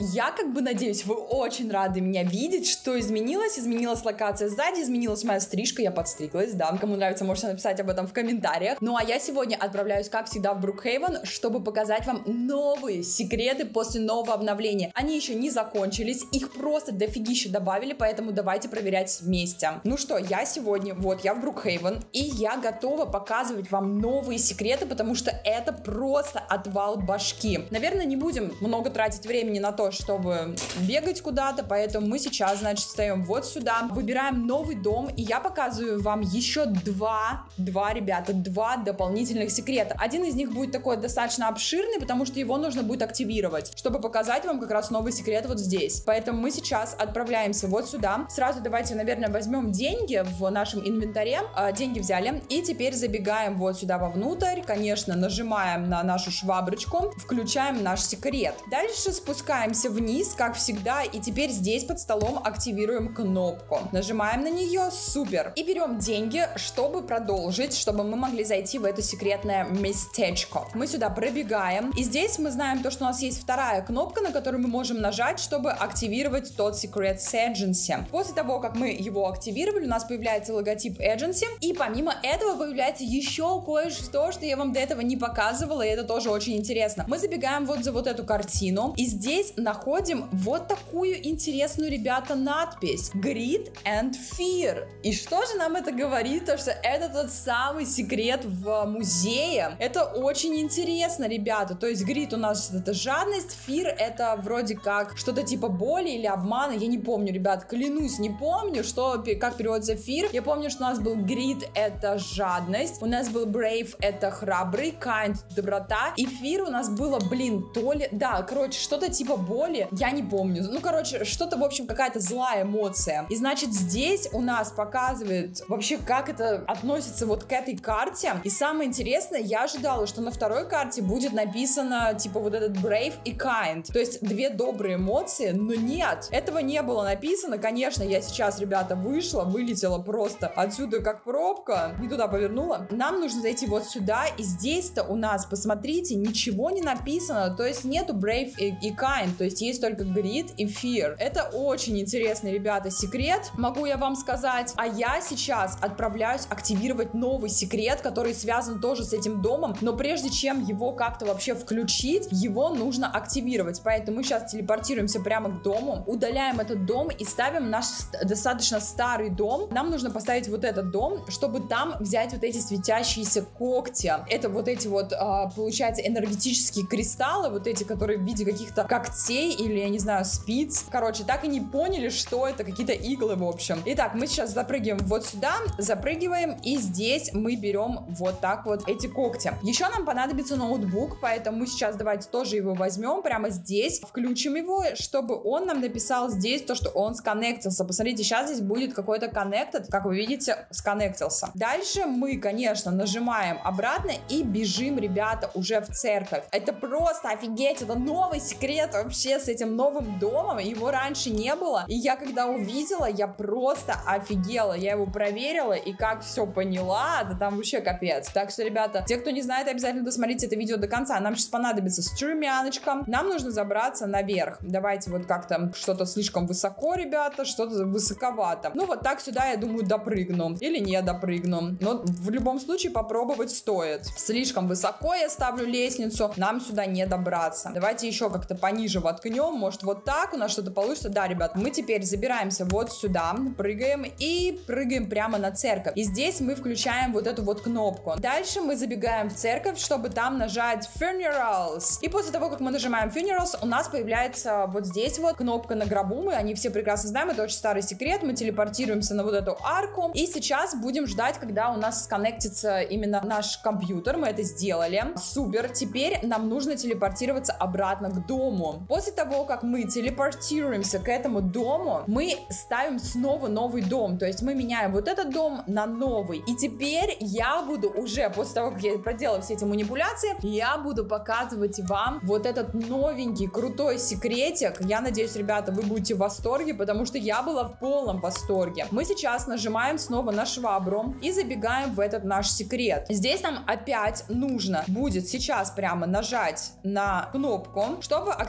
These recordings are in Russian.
Я как бы надеюсь, вы очень рады меня видеть. Что изменилось? Изменилась локация сзади, изменилась моя стрижка, я подстриглась, да. Кому нравится, можете написать об этом в комментариях. Ну а я сегодня отправляюсь, как всегда, в Брукхейвен, чтобы показать вам новые секреты после нового обновления. Они еще не закончились, их просто дофигища добавили, поэтому давайте проверять вместе. Ну что, я сегодня, вот, я в Брукхейвен, и я готова показывать вам новые секреты, потому что это просто отвал башки. Наверное, не будем много тратить времени на то, чтобы бегать куда-то, поэтому мы сейчас, значит, встаем вот сюда, выбираем новый дом, и я показываю вам еще два дополнительных секрета. Один из них будет такой достаточно обширный, потому что его нужно будет активировать, чтобы показать вам как раз новый секрет вот здесь. Поэтому мы сейчас отправляемся вот сюда. Сразу давайте, наверное, возьмем деньги в нашем инвентаре. Деньги взяли, и теперь забегаем вот сюда вовнутрь, конечно, нажимаем на нашу шваброчку, включаем наш секрет. Дальше спускаемся вниз, как всегда, и теперь здесь под столом активируем кнопку. Нажимаем на нее, супер. И берем деньги, чтобы продолжить, чтобы мы могли зайти в это секретное местечко. Мы сюда пробегаем, и здесь мы знаем то, что у нас есть вторая кнопка, на которую мы можем нажать, чтобы активировать тот Secret Agency. После того, как мы его активировали, у нас появляется логотип Agency, и помимо этого появляется еще кое-что, что я вам до этого не показывала, и это тоже очень интересно. Мы забегаем вот за вот эту картину, и здесь находим вот такую интересную, ребята, надпись Greed and Fear. И что же нам это говорит? То, что это тот самый секрет в музее. Это очень интересно, ребята. То есть Greed у нас это жадность, Fear это вроде как что-то типа боли или обмана. Я не помню, ребят, клянусь, не помню, как переводится Fear. Я помню, что у нас был Greed это жадность, у нас был Brave это храбрый, Kind доброта, и Fear у нас было, блин, то ли, да, короче, что-то типа боли, я не помню. Ну, короче, что-то, в общем, какая-то злая эмоция. И значит, здесь у нас показывает вообще, как это относится вот к этой карте. И самое интересное, я ожидала, что на второй карте будет написано, типа, вот этот Brave и Kind. То есть, две добрые эмоции, но нет, этого не было написано. Конечно, я сейчас, ребята, вылетела просто отсюда как пробка, не туда повернула. Нам нужно зайти вот сюда, и здесь-то у нас, посмотрите, ничего не написано, то есть нету Brave и Kind, то есть есть только Greed и Fear. Это очень интересный, ребята, секрет, могу я вам сказать. А я сейчас отправляюсь активировать новый секрет, который связан тоже с этим домом, но прежде чем его как-то вообще включить, его нужно активировать. Поэтому мы сейчас телепортируемся прямо к дому, удаляем этот дом и ставим наш достаточно старый дом. Нам нужно поставить вот этот дом, чтобы там взять вот эти светящиеся когти. Это вот эти вот, получается, энергетические кристаллы, вот эти, которые в виде каких-то когтей или, я не знаю, спиц. Короче, так и не поняли, что это, какие-то иглы, в общем. Итак, мы сейчас запрыгиваем вот сюда, запрыгиваем, и здесь мы берем вот так вот эти когти. Еще нам понадобится ноутбук, поэтому мы сейчас давайте тоже его возьмем, прямо здесь, включим его, чтобы он нам написал здесь то, что он сконнектился. Посмотрите, сейчас здесь будет какой-то connected, как вы видите, сконнектился. Дальше мы, конечно, нажимаем обратно и бежим, ребята, уже в церковь. Это просто офигеть, это новый секрет вообще с этим новым домом, его раньше не было, и я когда увидела, я просто офигела, я его проверила, и как все поняла, да там вообще капец. Так что, ребята, те, кто не знает, обязательно досмотрите это видео до конца. Нам сейчас понадобится струмяночка, нам нужно забраться наверх. Давайте вот как-то что-то слишком высоко, ребята, что-то высоковато. Ну вот так сюда, я думаю, допрыгну или не допрыгну, но в любом случае попробовать стоит. Слишком высоко я ставлю лестницу, нам сюда не добраться. Давайте еще как-то пониже воткнем, может вот так у нас что-то получится. Да, ребят, мы теперь забираемся вот сюда, прыгаем и прыгаем прямо на церковь. И здесь мы включаем вот эту вот кнопку. Дальше мы забегаем в церковь, чтобы там нажать Funerals. И после того, как мы нажимаем Funerals, у нас появляется вот здесь вот кнопка на гробу. Мы они все прекрасно знаем, это очень старый секрет. Мы телепортируемся на вот эту арку. И сейчас будем ждать, когда у нас сконнектится именно наш компьютер. Мы это сделали. Супер. Теперь нам нужно телепортироваться обратно к дому. После того, как мы телепортируемся к этому дому, мы ставим снова новый дом. То есть мы меняем вот этот дом на новый. И теперь я буду уже, после того, как я проделала все эти манипуляции, я буду показывать вам вот этот новенький, крутой секретик. Я надеюсь, ребята, вы будете в восторге, потому что я была в полном восторге. Мы сейчас нажимаем снова на швабру и забегаем в этот наш секрет. Здесь нам опять нужно будет сейчас прямо нажать на кнопку, чтобы активировать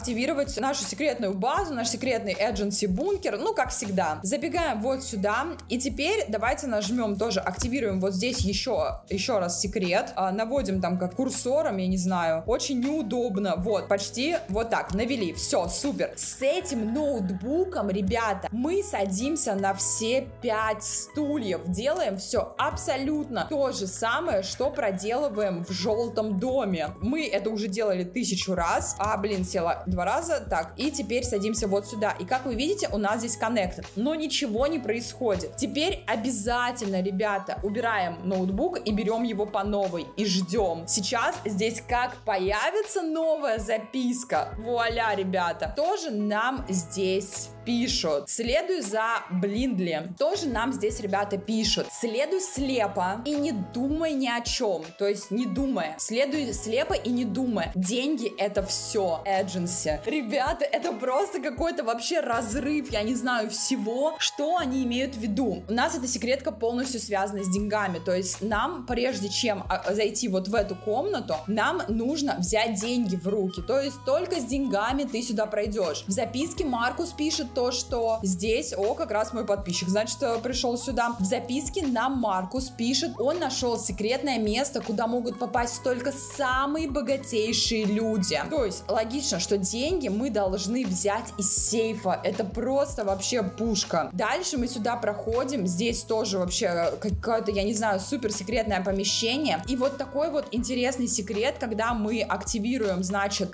активировать нашу секретную базу, наш секретный agency бункер, ну, как всегда. Забегаем вот сюда, и теперь давайте нажмем тоже, активируем вот здесь еще раз секрет, наводим там как курсором, я не знаю, очень неудобно, вот, почти вот так, навели, все, супер. С этим ноутбуком, ребята, мы садимся на все 5 стульев, делаем все абсолютно то же самое, что проделываем в желтом доме. Мы это уже делали 1000 раз, села 2 раза, так, и теперь садимся вот сюда, и как вы видите, у нас здесь коннектор, но ничего не происходит. Теперь обязательно, ребята, убираем ноутбук и берем его по новой, и ждем. Сейчас здесь как появится новая записка, вуаля, ребята, тоже нам здесь пишут. Следуй за Блиндли. Тоже нам здесь ребята пишут. Следуй слепо и не думай ни о чем. То есть не думая. Следуй слепо и не думая. Деньги — это все. Agency. Ребята, это просто какой-то вообще разрыв, я не знаю, всего, что они имеют в виду. У нас эта секретка полностью связана с деньгами. То есть нам, прежде чем зайти вот в эту комнату, нам нужно взять деньги в руки. То есть только с деньгами ты сюда пройдешь. В записке Маркус пишет то, что здесь, как раз мой подписчик, значит, пришел сюда. В записке нам Маркус пишет, он нашел секретное место, куда могут попасть только самые богатейшие люди. То есть логично, что деньги мы должны взять из сейфа. Это просто вообще пушка. Дальше мы сюда проходим. Здесь тоже вообще какое-то, я не знаю, супер секретное помещение. И вот такой вот интересный секрет, когда мы активируем, значит,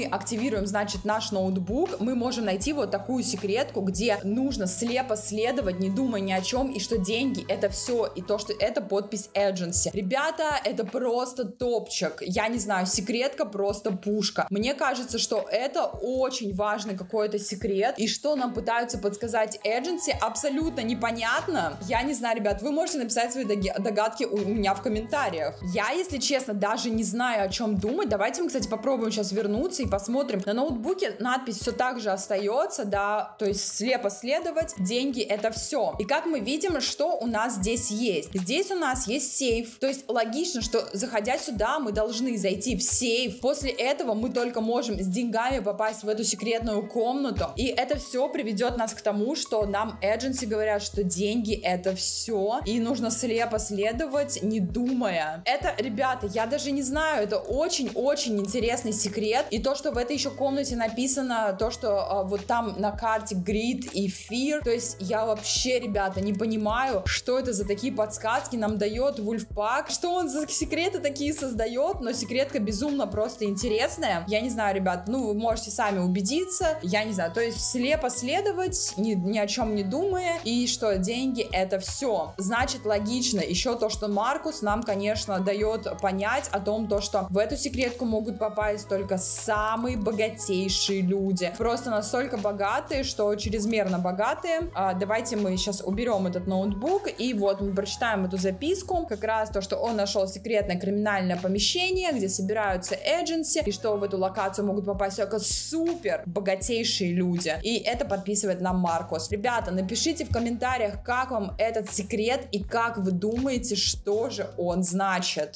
наш ноутбук, мы можем найти вот такую секретку, где нужно слепо следовать, не думая ни о чем, и что деньги — это все, и то, что это подпись agency. Ребята, это просто топчик. Я не знаю, секретка просто пушка. Мне кажется, что это очень важный какой-то секрет, и что нам пытаются подсказать agency, абсолютно непонятно. Я не знаю, ребят, вы можете написать свои догадки у меня в комментариях. Я, если честно, даже не знаю, о чем думать. Давайте мы, кстати, попробуем сейчас вернуться и посмотрим. На ноутбуке надпись все так же остается, да, то есть слепо следовать, деньги — это все. И как мы видим, что у нас здесь есть? Здесь у нас есть сейф, то есть логично, что заходя сюда, мы должны зайти в сейф. После этого мы только можем с деньгами попасть в эту секретную комнату, и это все приведет нас к тому, что нам agency говорят, что деньги — это все, и нужно слепо следовать, не думая. Это, ребята, я даже не знаю, это очень-очень интересный секрет, и то, что в этой еще комнате написано, то, что вот там на карте Greed и Fear, то есть я вообще, ребята, не понимаю, что это за такие подсказки нам дает Вульфпак, что он за секреты такие создает, но секретка безумно просто интересная. Я не знаю, ребят, ну вы можете сами убедиться, я не знаю, то есть слепо следовать, ни о чем не думая, и что деньги — это все. Значит, логично еще то, что Маркус нам, конечно, дает понять о том, то, что в эту секретку могут попасть только самые богатейшие люди. Просто настолько богатые, что чрезмерно богатые. Давайте мы сейчас уберем этот ноутбук, и вот мы прочитаем эту записку, как раз то, что он нашел секретное криминальное помещение, где собираются agency, и что в эту локацию могут попасть только супер богатейшие люди. И это подписывает нам Маркус. Ребята, напишите в комментариях, как вам этот секрет и как вы думаете, что же он значит.